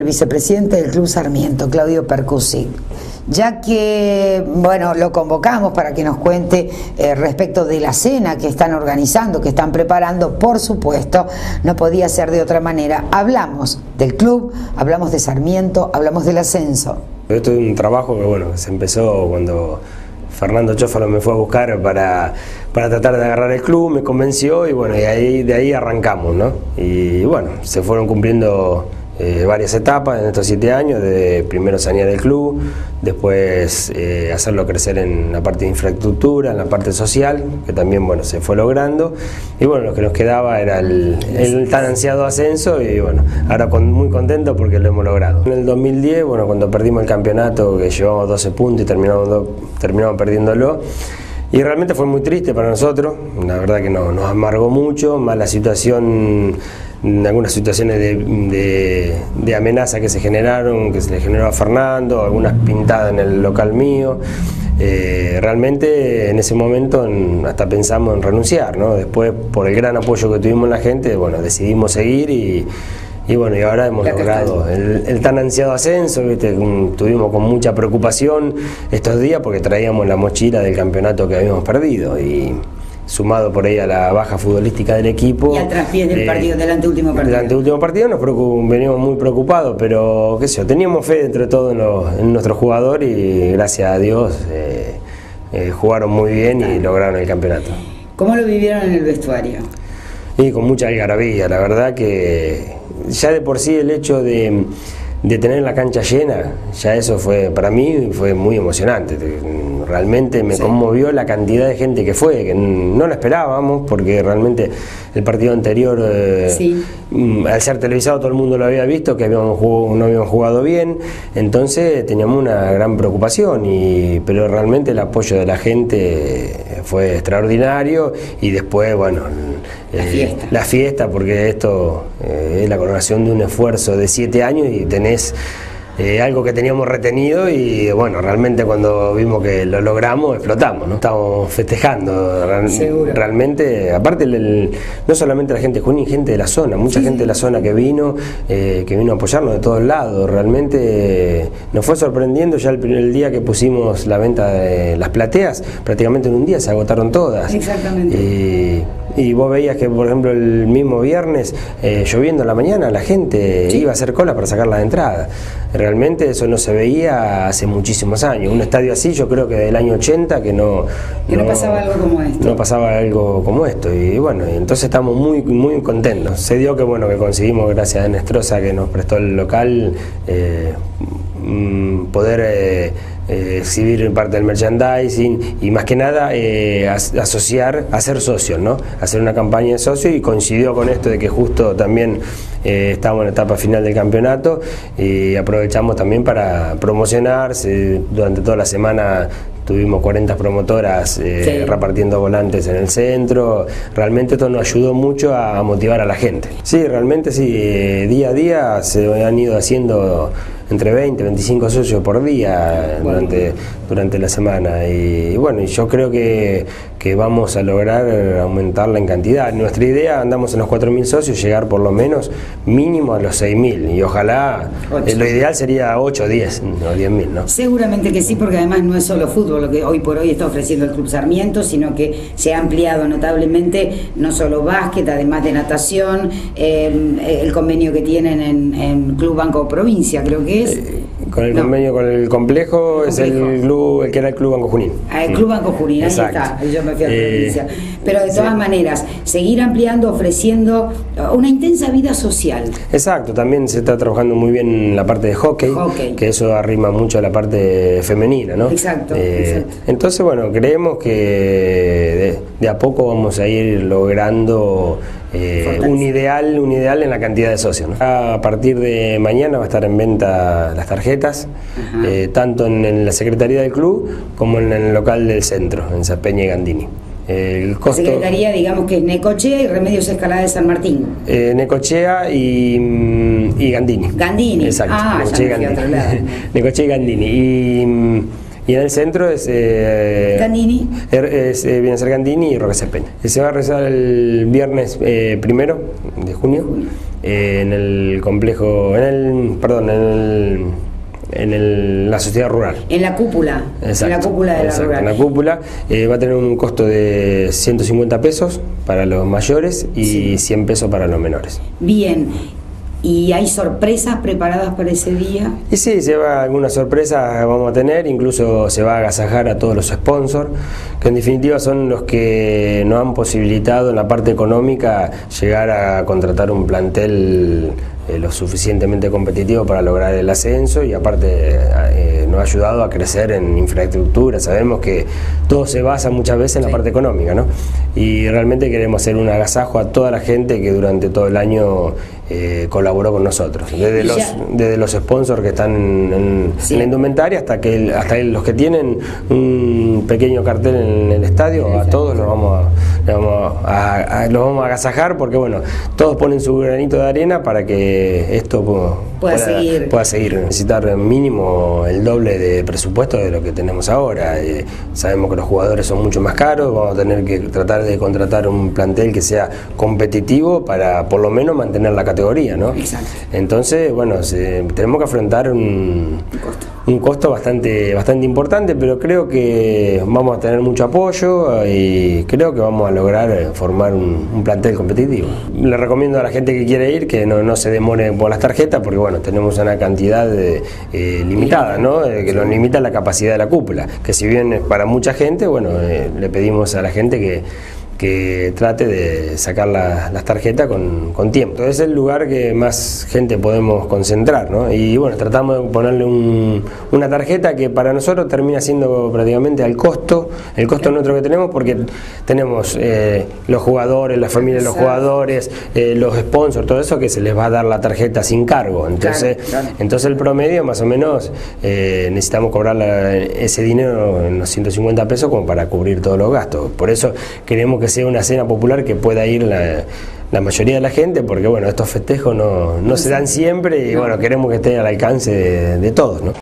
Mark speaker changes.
Speaker 1: El vicepresidente del Club Sarmiento, Claudio Percusi, ya que, bueno, lo convocamos para que nos cuente respecto de la cena que están organizando, que están preparando, por supuesto, no podía ser de otra manera. Hablamos del club, hablamos de Sarmiento, hablamos del ascenso.
Speaker 2: Esto es un trabajo que, bueno, se empezó cuando Fernando Chófalo me fue a buscar para tratar de agarrar el club, me convenció y, bueno, y de ahí arrancamos, ¿no? Y, bueno, se fueron cumpliendo varias etapas en estos 7 años, de primero sanear el club, después hacerlo crecer en la parte de infraestructura, en la parte social, que también, bueno, se fue logrando, y bueno, lo que nos quedaba era el tan ansiado ascenso, y bueno, ahora muy contento porque lo hemos logrado. En el 2010, bueno, cuando perdimos el campeonato, que llevamos 12 puntos y terminamos perdiéndolo, y realmente fue muy triste para nosotros, la verdad que nos amargó mucho, más la situación, algunas situaciones de amenaza que se generaron, que se le generó a Fernando, algunas pintadas en el local mío. Realmente en ese momento hasta pensamos en renunciar, ¿no? Después, por el gran apoyo que tuvimos en la gente, bueno, decidimos seguir y bueno, y ahora hemos logrado el tan ansiado ascenso, ¿viste? Tuvimos con mucha preocupación estos días porque traíamos la mochila del campeonato que habíamos perdido y sumado por ahí a la baja futbolística del equipo.
Speaker 1: Y al traspiés del partido, del anteúltimo partido.
Speaker 2: Del anteúltimo partido veníamos muy preocupados, pero qué sé yo, teníamos fe dentro de todo en nuestro jugador y gracias a Dios jugaron muy bien y lograron el campeonato.
Speaker 1: ¿Cómo lo vivieron en el vestuario?
Speaker 2: Y con mucha algarabía, la verdad que ya de por sí el hecho de tener la cancha llena, ya eso fue, para mí fue muy emocionante. Realmente me conmovió la cantidad de gente que fue, que no lo esperábamos, porque realmente el partido anterior, al ser televisado, todo el mundo lo había visto, que no habíamos jugado bien, entonces teníamos una gran preocupación, pero realmente el apoyo de la gente fue extraordinario, y después, bueno, la fiesta, porque esto es la coronación de un esfuerzo de 7 años y tenés algo que teníamos retenido, y bueno, realmente cuando vimos que lo logramos, explotamos, ¿no? Estamos festejando, realmente, aparte no solamente la gente de Junín, gente de la zona, mucha gente de la zona que vino a apoyarnos de todos lados. Realmente nos fue sorprendiendo ya el día que pusimos la venta de las plateas, prácticamente en un día se agotaron todas.
Speaker 1: Exactamente.
Speaker 2: Y vos veías que, por ejemplo, el mismo viernes, lloviendo en la mañana, la gente iba a hacer cola para sacar las entradas. Realmente eso no se veía hace muchísimos años. Un estadio así, yo creo que del año 80 que no
Speaker 1: pasaba algo como esto.
Speaker 2: No pasaba algo como esto. Y bueno, entonces estamos muy, muy contentos. Se dio que, bueno, que conseguimos, gracias a Nestrosa que nos prestó el local, poder exhibir parte del merchandising y más que nada hacer socios, ¿no? Hacer una campaña de socios, y coincidió con esto de que justo también estábamos en la etapa final del campeonato y aprovechamos también para promocionarse. Durante toda la semana tuvimos 40 promotoras repartiendo volantes en el centro. Realmente esto nos ayudó mucho a motivar a la gente. Sí, realmente sí, día a día se han ido haciendo entre 20 y 25 socios por día durante la semana, y bueno, y yo creo que vamos a lograr aumentarla en cantidad. Nuestra idea, andamos en los 4.000 socios, llegar por lo menos mínimo a los 6.000, y ojalá, lo ideal sería 8, 10 o 10.000, ¿no?
Speaker 1: Seguramente que sí, porque además no es solo fútbol lo que hoy por hoy está ofreciendo el Club Sarmiento, sino que se ha ampliado notablemente, no solo básquet, además de natación, el convenio que tienen en Club Banco Provincia, creo que es.
Speaker 2: Con el convenio con el complejo, es el que era el Club Banco Junín.
Speaker 1: El Club Banco Junín, ahí está, yo me fui a la provincia. Pero de todas maneras, seguir ampliando, ofreciendo una intensa vida social.
Speaker 2: Exacto, también se está trabajando muy bien en la parte de hockey, que eso arrima mucho a la parte femenina, ¿no?
Speaker 1: Exacto.
Speaker 2: Entonces, bueno, creemos que de a poco vamos a ir logrando un ideal en la cantidad de socios, ¿no? A partir de mañana va a estar en venta las tarjetas, tanto en la Secretaría del Club como en el local del centro, en Sapeña y Gandini. El costo,
Speaker 1: la Secretaría, digamos que es Necochea y Remedios Escalada de San Martín.
Speaker 2: Necochea y Gandini.
Speaker 1: Gandini.
Speaker 2: Exacto.
Speaker 1: Necochea y Gandini.
Speaker 2: Necochea y Gandini. Y en el centro es
Speaker 1: Gandini.
Speaker 2: Viene a ser Gandini y Roque Cepena. Se va a realizar el viernes 1 de junio en el complejo, la sociedad rural.
Speaker 1: En la cúpula.
Speaker 2: Exacto,
Speaker 1: en la cúpula de la rural.
Speaker 2: En la cúpula va a tener un costo de 150 pesos para los mayores y 100 pesos para los menores.
Speaker 1: Bien. ¿Y hay sorpresas preparadas para ese día?
Speaker 2: Y sí, algunas sorpresas vamos a tener, incluso se va a agasajar a todos los sponsors, que en definitiva son los que nos han posibilitado en la parte económica llegar a contratar un plantel lo suficientemente competitivo para lograr el ascenso, y aparte nos ha ayudado a crecer en infraestructura. Sabemos que todo se basa muchas veces en la parte económica, ¿no? Y realmente queremos hacer un agasajo a toda la gente que durante todo el año colaboró con nosotros, desde los sponsors que están en la indumentaria hasta los que tienen un pequeño cartel en el estadio. A todos los vamos a agasajar, porque bueno, todos ponen su granito de arena para que esto pueda seguir. Necesitar mínimo el doble de presupuesto de lo que tenemos ahora. Sabemos que los jugadores son mucho más caros, vamos a tener que tratar de contratar un plantel que sea competitivo para por lo menos mantener la categoría, ¿no?
Speaker 1: Exacto.
Speaker 2: Entonces, bueno, tenemos que afrontar un costo bastante importante, pero creo que vamos a tener mucho apoyo y creo que vamos a lograr formar un plantel competitivo. Le recomiendo a la gente que quiere ir que no se demore por las tarjetas, porque bueno, tenemos una cantidad limitada, ¿no? Que nos limita la capacidad de la cúpula, que si bien es para mucha gente, bueno, le pedimos a la gente que trate de sacar las tarjetas con tiempo. Entonces es el lugar que más gente podemos concentrar, ¿no? Y bueno, tratamos de ponerle una tarjeta que para nosotros termina siendo prácticamente el costo nuestro que tenemos, porque tenemos los jugadores, la familia de los jugadores, los sponsors, todo eso, que se les va a dar la tarjeta sin cargo. Entonces, entonces el promedio más o menos necesitamos cobrar ese dinero en los 150 pesos como para cubrir todos los gastos. Por eso queremos que sea una cena popular que pueda ir la mayoría de la gente, porque bueno, estos festejos no se dan siempre, y bueno, queremos que estén al alcance de todos, ¿no?